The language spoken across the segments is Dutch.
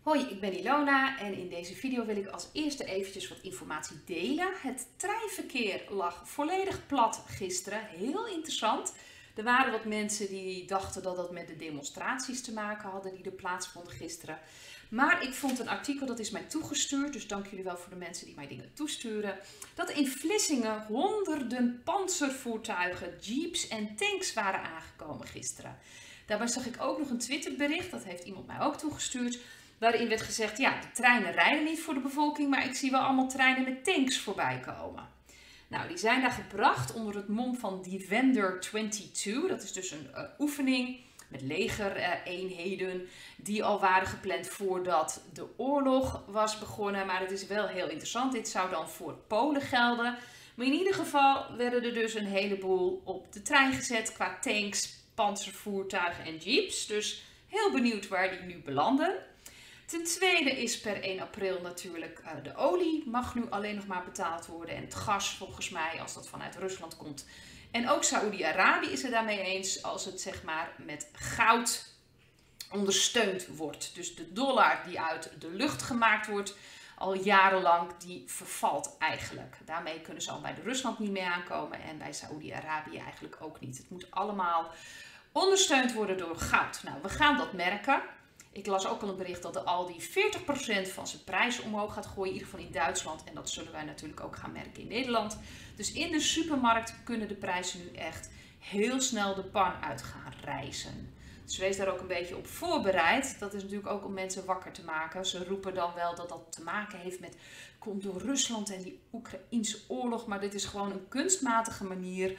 Hoi, ik ben Ilona en in deze video wil ik als eerste eventjes wat informatie delen. Het treinverkeer lag volledig plat gisteren, heel interessant. Er waren wat mensen die dachten dat dat met de demonstraties te maken hadden die er plaatsvonden gisteren. Maar ik vond een artikel, dat is mij toegestuurd, dus dank jullie wel voor de mensen die mij dingen toesturen. Dat in Vlissingen honderden pantservoertuigen, jeeps en tanks waren aangekomen gisteren. Daarbij zag ik ook nog een Twitterbericht, dat heeft iemand mij ook toegestuurd. Waarin werd gezegd, ja, de treinen rijden niet voor de bevolking, maar ik zie wel allemaal treinen met tanks voorbij komen. Nou, die zijn daar gebracht onder het mom van Defender 22. Dat is dus een oefening met legereenheden die al waren gepland voordat de oorlog was begonnen. Maar het is wel heel interessant. Dit zou dan voor Polen gelden. Maar in ieder geval werden er dus een heleboel op de trein gezet qua tanks, pantservoertuigen en jeeps. Dus heel benieuwd waar die nu belanden. Ten tweede is per 1 april natuurlijk de olie mag nu alleen nog maar betaald worden. En het gas volgens mij als dat vanuit Rusland komt. En ook Saoedi-Arabië is het daarmee eens als het zeg maar met goud ondersteund wordt. Dus de dollar die uit de lucht gemaakt wordt al jarenlang, die vervalt eigenlijk. Daarmee kunnen ze al bij Rusland niet meer aankomen en bij Saoedi-Arabië eigenlijk ook niet. Het moet allemaal ondersteund worden door goud. Nou, we gaan dat merken. Ik las ook al een bericht dat de Aldi 40% van zijn prijzen omhoog gaat gooien. In ieder geval in Duitsland. En dat zullen wij natuurlijk ook gaan merken in Nederland. Dus in de supermarkt kunnen de prijzen nu echt heel snel de pan uit gaan rijzen. Dus wees daar ook een beetje op voorbereid. Dat is natuurlijk ook om mensen wakker te maken. Ze roepen dan wel dat dat te maken heeft met komt door Rusland en die Oekraïense oorlog. Maar dit is gewoon een kunstmatige manier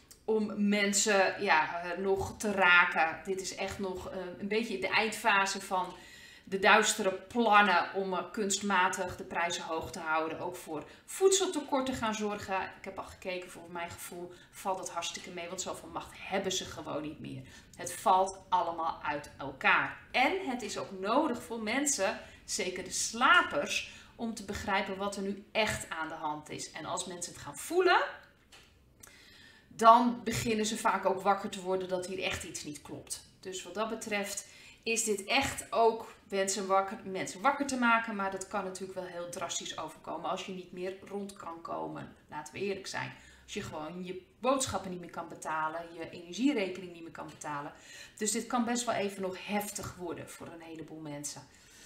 om mensen nog te raken. Dit is echt nog een beetje de eindfase van de duistere plannen om kunstmatig de prijzen hoog te houden. Ook voor voedseltekort te gaan zorgen. Ik heb al gekeken, voor mijn gevoel valt het hartstikke mee. Want zoveel macht hebben ze gewoon niet meer. Het valt allemaal uit elkaar. En het is ook nodig voor mensen, zeker de slapers, om te begrijpen wat er nu echt aan de hand is. En als mensen het gaan voelen, dan beginnen ze vaak ook wakker te worden dat hier echt iets niet klopt. Dus wat dat betreft is dit echt ook mensen wakker te maken. Maar dat kan natuurlijk wel heel drastisch overkomen als je niet meer rond kan komen. Laten we eerlijk zijn. Als je gewoon je boodschappen niet meer kan betalen, je energierekening niet meer kan betalen. Dus dit kan best wel even nog heftig worden voor een heleboel mensen.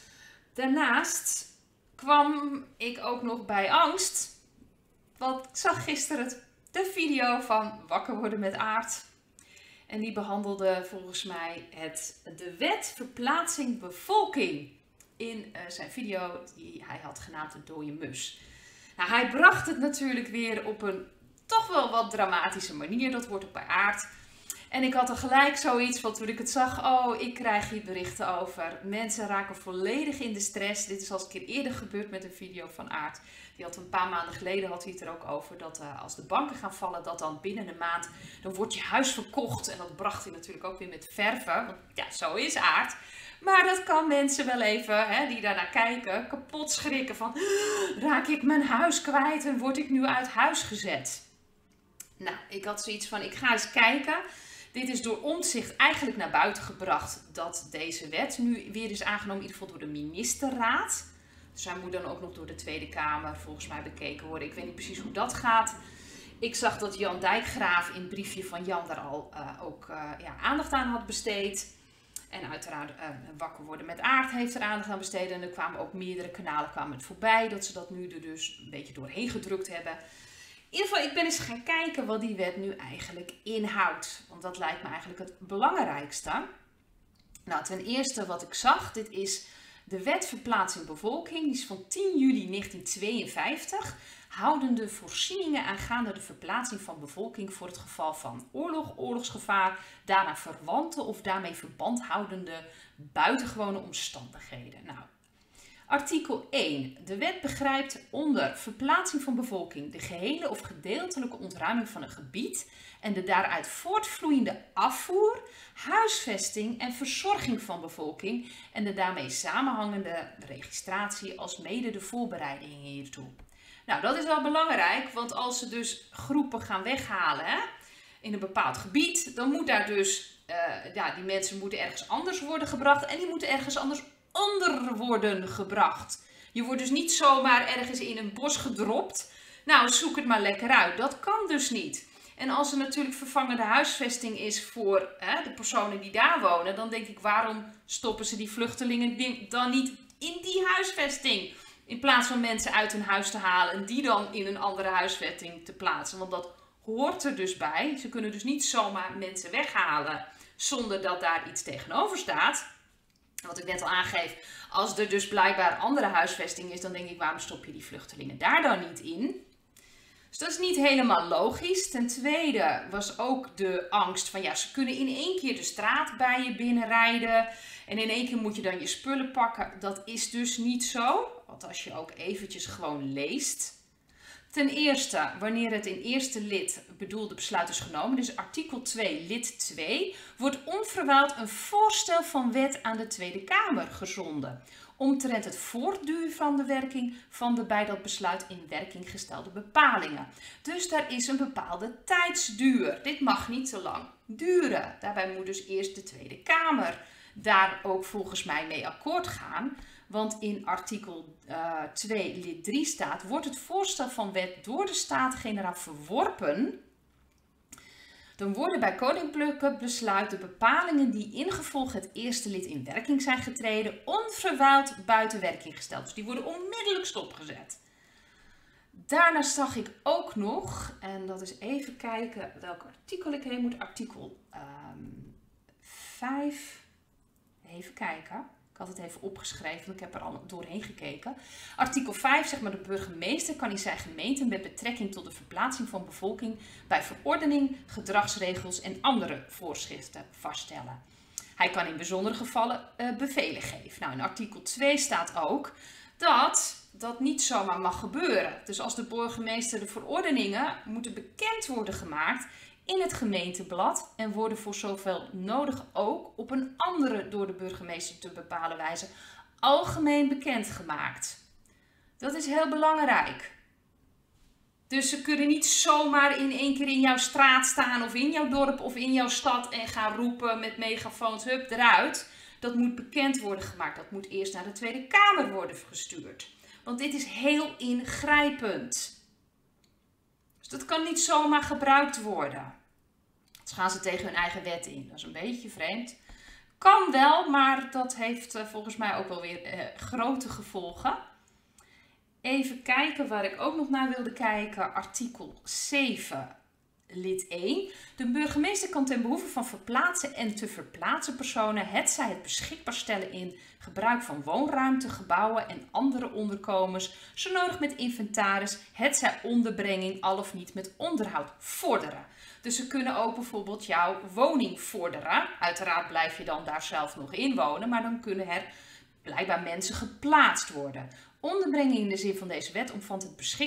Daarnaast kwam ik ook nog bij angst. Want ik zag gisteren de video van Wakker worden met Aart. En die behandelde volgens mij de wet verplaatsing bevolking in zijn video die hij had genaamd de dode mus. Nou, hij bracht het natuurlijk weer op een toch wel wat dramatische manier. Dat wordt ook bij Aart. En ik had er gelijk zoiets van toen ik het zag, oh, ik krijg hier berichten over. Mensen raken volledig in de stress. Dit is al een keer eerder gebeurd met een video van Aart. Die had een paar maanden geleden had hij het er ook over dat als de banken gaan vallen, dat dan binnen een maand, dan wordt je huis verkocht. En dat bracht hij natuurlijk ook weer met verven. Want ja, zo is Aart. Maar dat kan mensen wel even, die daarnaar kijken, kapot schrikken van, raak ik mijn huis kwijt en word ik nu uit huis gezet? Nou, ik had zoiets van, ik ga eens kijken. Dit is door Omtzigt eigenlijk naar buiten gebracht dat deze wet nu weer is aangenomen, in ieder geval door de ministerraad. Dus hij moet dan ook nog door de Tweede Kamer volgens mij bekeken worden. Ik weet niet precies hoe dat gaat. Ik zag dat Jan Dijkgraaf in het briefje van Jan daar al ook aandacht aan had besteed. En uiteraard Wakker worden met Aart heeft er aandacht aan besteed. En er kwamen ook meerdere kanalen het voorbij dat ze dat nu er dus een beetje doorheen gedrukt hebben. In ieder geval, ik ben eens gaan kijken wat die wet nu eigenlijk inhoudt. Want dat lijkt me eigenlijk het belangrijkste. Nou, ten eerste wat ik zag, dit is de wet verplaatsing bevolking. Die is van 10 juli 1952. Houdende voorzieningen aangaande de verplaatsing van bevolking voor het geval van oorlog, oorlogsgevaar, daarna verwante of daarmee verband houdende buitengewone omstandigheden. Nou, artikel 1. De wet begrijpt onder verplaatsing van bevolking de gehele of gedeeltelijke ontruiming van een gebied en de daaruit voortvloeiende afvoer, huisvesting en verzorging van bevolking en de daarmee samenhangende registratie als mede de voorbereidingen hiertoe. Nou, dat is wel belangrijk, want als ze dus groepen gaan weghalen in een bepaald gebied, dan moet daar dus, die mensen moeten ergens anders worden gebracht en die moeten ergens anders onder worden gebracht. Je wordt dus niet zomaar ergens in een bos gedropt. Nou, zoek het maar lekker uit. Dat kan dus niet. En als er natuurlijk vervangende huisvesting is voor de personen die daar wonen, dan denk ik, waarom stoppen ze die vluchtelingen dan niet in die huisvesting? In plaats van mensen uit hun huis te halen en die dan in een andere huisvesting te plaatsen. Want dat hoort er dus bij. Ze kunnen dus niet zomaar mensen weghalen zonder dat daar iets tegenover staat. Wat ik net al aangeef, als er dus blijkbaar andere huisvesting is, dan denk ik, waarom stop je die vluchtelingen daar dan niet in? Dus dat is niet helemaal logisch. Ten tweede was ook de angst van, ja, ze kunnen in één keer de straat bij je binnenrijden en in één keer moet je dan je spullen pakken. Dat is dus niet zo, want als je ook eventjes gewoon leest. Ten eerste, wanneer het in eerste lid bedoelde besluit is genomen, dus artikel 2, lid 2, wordt onverwijld een voorstel van wet aan de Tweede Kamer gezonden, omtrent het voortduren van de werking van de bij dat besluit in werking gestelde bepalingen. Dus daar is een bepaalde tijdsduur. Dit mag niet te lang duren. Daarbij moet dus eerst de Tweede Kamer daar ook volgens mij mee akkoord gaan. Want in artikel 2 lid 3 staat, wordt het voorstel van wet door de Staten-Generaal verworpen, dan worden bij koninklijke besluit de bepalingen die ingevolge het eerste lid in werking zijn getreden, onverwijld buiten werking gesteld. Dus die worden onmiddellijk stopgezet. Daarna zag ik ook nog, en dat is even kijken welk artikel ik heen moet, artikel 5, even kijken. Ik had het even opgeschreven, want ik heb er al doorheen gekeken. Artikel 5 zegt maar, de burgemeester kan in zijn gemeente met betrekking tot de verplaatsing van bevolking bij verordening, gedragsregels en andere voorschriften vaststellen. Hij kan in bijzondere gevallen bevelen geven. Nou, in artikel 2 staat ook dat dat niet zomaar mag gebeuren. Dus als de burgemeester de verordeningen moeten bekend worden gemaakt in het gemeenteblad en worden voor zoveel nodig ook op een andere door de burgemeester te bepalen wijze algemeen bekendgemaakt. Dat is heel belangrijk. Dus ze kunnen niet zomaar in één keer in jouw straat staan of in jouw dorp of in jouw stad en gaan roepen met megafoons, hup, eruit. Dat moet bekend worden gemaakt. Dat moet eerst naar de Tweede Kamer worden gestuurd. Want dit is heel ingrijpend. Dus dat kan niet zomaar gebruikt worden. Dus gaan ze tegen hun eigen wet in. Dat is een beetje vreemd. Kan wel, maar dat heeft volgens mij ook wel weer grote gevolgen. Even kijken waar ik ook nog naar wilde kijken. Artikel 7, lid 1. De burgemeester kan ten behoeve van verplaatsen en te verplaatsen personen hetzij het beschikbaar stellen in gebruik van woonruimte, gebouwen en andere onderkomens, zo nodig met inventaris, hetzij onderbrenging, al of niet met onderhoud vorderen. Dus ze kunnen ook bijvoorbeeld jouw woning vorderen. Uiteraard blijf je dan daar zelf nog in wonen, maar dan kunnen er blijkbaar mensen geplaatst worden. Onderbrenging in de zin van deze wet omvat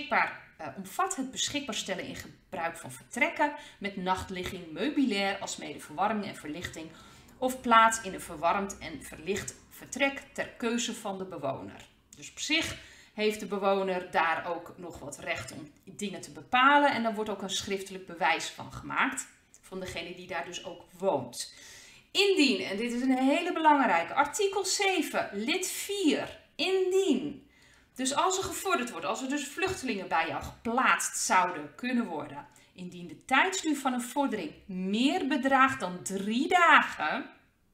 het beschikbaar stellen in gebruik van vertrekken met nachtligging, meubilair alsmede verwarming en verlichting of plaats in een verwarmd en verlicht vertrek ter keuze van de bewoner. Dus op zich heeft de bewoner daar ook nog wat recht om dingen te bepalen en daar wordt ook een schriftelijk bewijs van gemaakt van degene die daar dus ook woont. Indien, en dit is een hele belangrijke, artikel 7, lid 4, indien. Dus als er gevorderd wordt, als er dus vluchtelingen bij jou geplaatst zouden kunnen worden, indien de tijdsduur van een vordering meer bedraagt dan 3 dagen,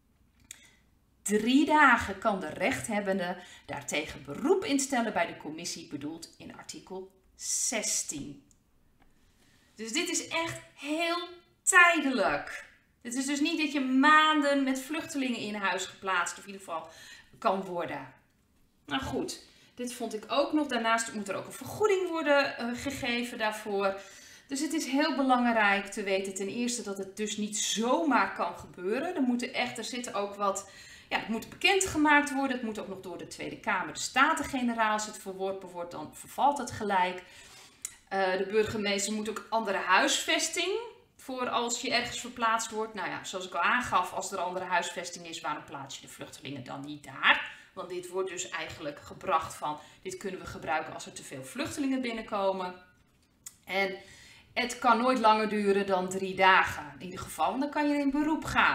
3 dagen kan de rechthebbende daartegen beroep instellen bij de commissie bedoeld in artikel 16. Dus dit is echt heel tijdelijk. Het is dus niet dat je maanden met vluchtelingen in huis geplaatst of in ieder geval kan worden. Nou goed, dit vond ik ook nog. Daarnaast moet er ook een vergoeding worden gegeven daarvoor. Dus het is heel belangrijk te weten ten eerste dat het dus niet zomaar kan gebeuren. Er zitten ook wat, ja, het moet bekendgemaakt worden. Het moet ook nog door de Tweede Kamer, de Staten-Generaal. Als het verworpen wordt, dan vervalt het gelijk. De burgemeester moet ook andere huisvesting voor als je ergens verplaatst wordt. Nou ja, zoals ik al aangaf, als er andere huisvesting is, waarom plaats je de vluchtelingen dan niet daar? Want dit wordt dus eigenlijk gebracht van, dit kunnen we gebruiken als er te veel vluchtelingen binnenkomen. En het kan nooit langer duren dan 3 dagen in ieder geval. Dan kan je in beroep gaan.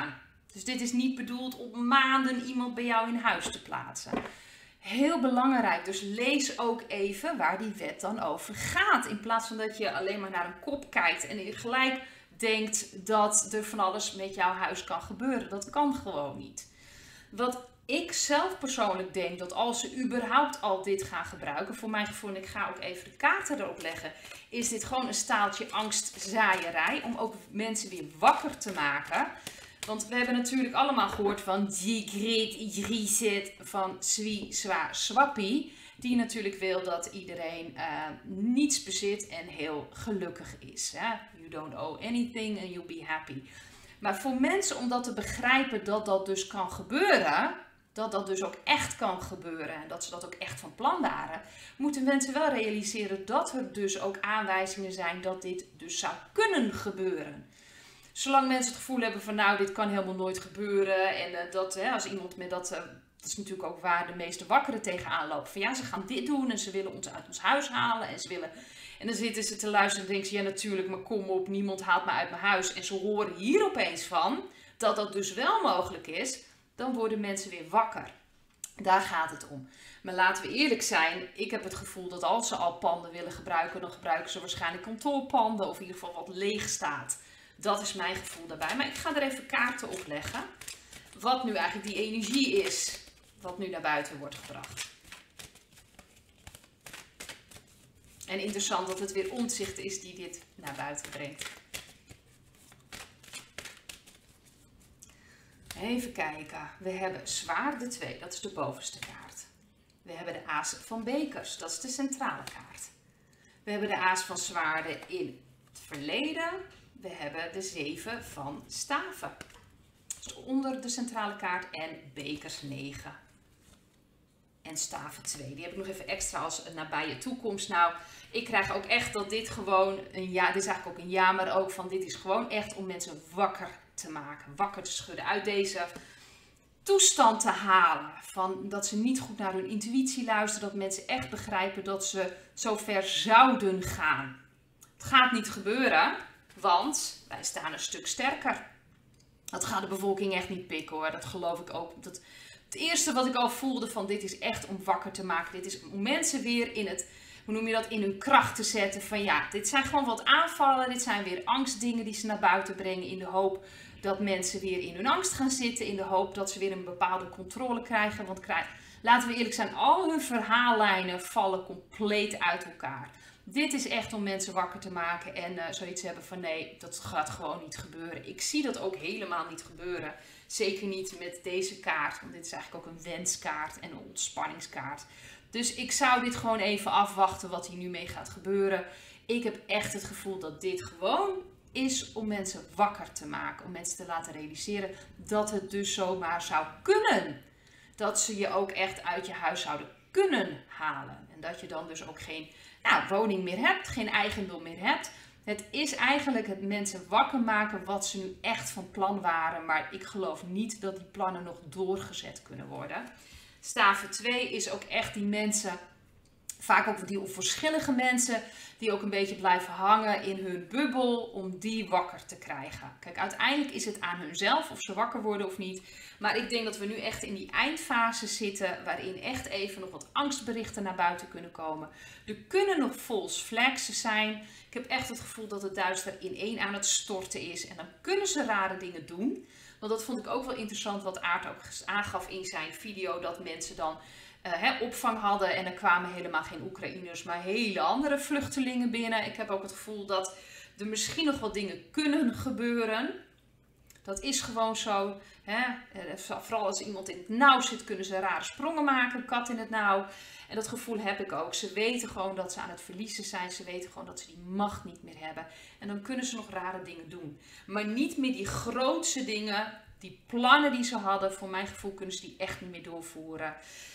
Dus dit is niet bedoeld om maanden iemand bij jou in huis te plaatsen. Heel belangrijk, dus lees ook even waar die wet dan over gaat. In plaats van dat je alleen maar naar een kop kijkt en je gelijk denkt dat er van alles met jouw huis kan gebeuren. Dat kan gewoon niet. Wat ik zelf persoonlijk denk, dat als ze überhaupt al dit gaan gebruiken, voor mijn gevoel, en ik ga ook even de kaarten erop leggen, is dit gewoon een staaltje angstzaaierij om ook mensen weer wakker te maken. Want we hebben natuurlijk allemaal gehoord van die Great Reset van Swi Swa Swappie. Die natuurlijk wil dat iedereen niets bezit en heel gelukkig is. Hè? You don't owe anything and you'll be happy. Maar voor mensen om dat te begrijpen dat dat dus kan gebeuren, dat dat dus ook echt kan gebeuren en dat ze dat ook echt van plan waren, moeten mensen wel realiseren dat er dus ook aanwijzingen zijn dat dit dus zou kunnen gebeuren. Zolang mensen het gevoel hebben van nou, dit kan helemaal nooit gebeuren. En als iemand met dat is natuurlijk ook waar de meeste wakkeren tegenaan lopen. Van ja, ze gaan dit doen en ze willen ons uit ons huis halen. En dan zitten ze te luisteren en denken ze, ja natuurlijk, maar kom op, niemand haalt me uit mijn huis. En ze horen hier opeens van dat dat dus wel mogelijk is. Dan worden mensen weer wakker. Daar gaat het om. Maar laten we eerlijk zijn, ik heb het gevoel dat als ze al panden willen gebruiken, dan gebruiken ze waarschijnlijk kantoorpanden of in ieder geval wat leeg staat. Dat is mijn gevoel daarbij. Maar ik ga er even kaarten op leggen. Wat nu eigenlijk die energie is. Wat nu naar buiten wordt gebracht. En interessant dat het weer Omtzigt is die dit naar buiten brengt. Even kijken. We hebben Zwaarden 2. Dat is de bovenste kaart. We hebben de Aas van Bekers. Dat is de centrale kaart. We hebben de Aas van Zwaarden in het verleden. We hebben de 7 van Staven. Dus onder de centrale kaart en Bekers 9. En Staven 2. Die heb ik nog even extra als nabije toekomst. Nou, ik krijg ook echt dat dit gewoon een ja, dit is eigenlijk ook een ja, maar ook van dit is gewoon echt om mensen wakker te maken. Wakker te schudden. Uit deze toestand te halen. Van dat ze niet goed naar hun intuïtie luisteren. Dat mensen echt begrijpen dat ze zo ver zouden gaan. Het gaat niet gebeuren. Want wij staan een stuk sterker. Dat gaat de bevolking echt niet pikken hoor. Dat geloof ik ook. Het eerste wat ik al voelde van dit is echt om wakker te maken. Dit is om mensen weer in het, hoe noem je dat, in hun kracht te zetten. Van ja, dit zijn gewoon wat aanvallen. Dit zijn weer angstdingen die ze naar buiten brengen. In de hoop dat mensen weer in hun angst gaan zitten. In de hoop dat ze weer een bepaalde controle krijgen. Want laten we eerlijk zijn, al hun verhaallijnen vallen compleet uit elkaar. Dit is echt om mensen wakker te maken en zoiets hebben van nee, dat gaat gewoon niet gebeuren. Ik zie dat ook helemaal niet gebeuren. Zeker niet met deze kaart, want dit is eigenlijk ook een wenskaart en een ontspanningskaart. Dus ik zou dit gewoon even afwachten wat hier nu mee gaat gebeuren. Ik heb echt het gevoel dat dit gewoon is om mensen wakker te maken. Om mensen te laten realiseren dat het dus zomaar zou kunnen. Dat ze je ook echt uit je huishouden kunnen halen. En dat je dan dus ook geen woning meer hebt, geen eigendom meer hebt. Het is eigenlijk het mensen wakker maken wat ze nu echt van plan waren. Maar ik geloof niet dat die plannen nog doorgezet kunnen worden. Staven 2 is ook echt die mensen, vaak ook die onverschillige mensen, die ook een beetje blijven hangen in hun bubbel om die wakker te krijgen. Kijk, uiteindelijk is het aan hunzelf of ze wakker worden of niet. Maar ik denk dat we nu echt in die eindfase zitten waarin echt even nog wat angstberichten naar buiten kunnen komen. Er kunnen nog false flags zijn. Ik heb echt het gevoel dat het duister ineen aan het storten is. En dan kunnen ze rare dingen doen. Want dat vond ik ook wel interessant wat Aart ook aangaf in zijn video. Dat mensen dan opvang hadden en er kwamen helemaal geen Oekraïners, maar hele andere vluchtelingen binnen. Ik heb ook het gevoel dat er misschien nog wat dingen kunnen gebeuren. Dat is gewoon zo. Vooral als iemand in het nauw zit, kunnen ze rare sprongen maken. Kat in het nauw. En dat gevoel heb ik ook. Ze weten gewoon dat ze aan het verliezen zijn. Ze weten gewoon dat ze die macht niet meer hebben. En dan kunnen ze nog rare dingen doen. Maar niet meer die grootste dingen. Die plannen die ze hadden. Voor mijn gevoel kunnen ze die echt niet meer doorvoeren.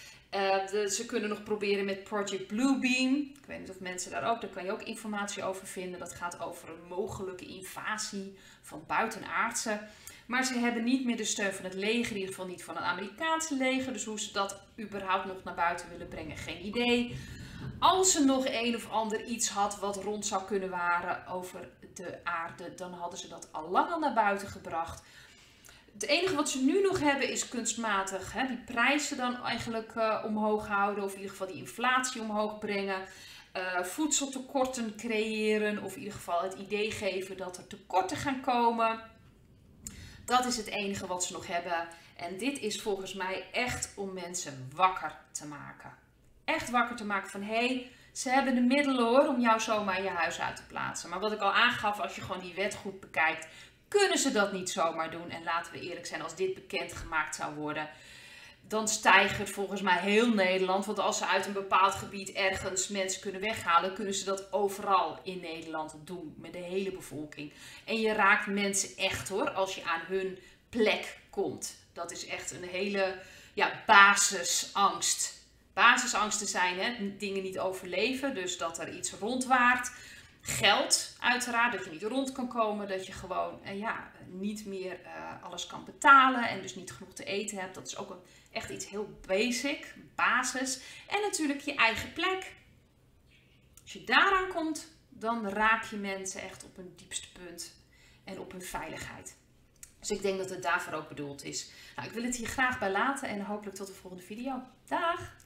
Ze kunnen nog proberen met Project Bluebeam. Ik weet niet of mensen daar kan je ook informatie over vinden. Dat gaat over een mogelijke invasie van buitenaardse. Maar ze hebben niet meer de steun van het leger, in ieder geval niet van het Amerikaanse leger. Dus hoe ze dat überhaupt nog naar buiten willen brengen, geen idee. Als ze nog een of ander iets had wat rond zou kunnen waren over de aarde, dan hadden ze dat al lang al naar buiten gebracht. Het enige wat ze nu nog hebben is kunstmatig die prijzen dan eigenlijk omhoog houden. Of in ieder geval die inflatie omhoog brengen. Voedseltekorten creëren. Of in ieder geval het idee geven dat er tekorten gaan komen. Dat is het enige wat ze nog hebben. En dit is volgens mij echt om mensen wakker te maken. Echt wakker te maken van hé, ze hebben de middelen hoor om jou zomaar je huis uit te plaatsen. Maar wat ik al aangaf, als je gewoon die wet goed bekijkt, kunnen ze dat niet zomaar doen. En laten we eerlijk zijn, als dit bekendgemaakt zou worden, dan stijgt volgens mij heel Nederland. Want als ze uit een bepaald gebied ergens mensen kunnen weghalen, kunnen ze dat overal in Nederland doen. Met de hele bevolking. En je raakt mensen echt hoor, als je aan hun plek komt. Dat is echt een hele basisangst. Basisangsten zijn dingen niet overleven. Dus dat er iets rondwaart. Geld uiteraard, dat je niet rond kan komen. Dat je gewoon niet meer alles kan betalen. En dus niet genoeg te eten hebt. Dat is ook echt iets heel basic, basis. En natuurlijk je eigen plek. Als je daaraan komt, dan raak je mensen echt op hun diepste punt. En op hun veiligheid. Dus ik denk dat het daarvoor ook bedoeld is. Nou, ik wil het hier graag bij laten en hopelijk tot de volgende video. Dag!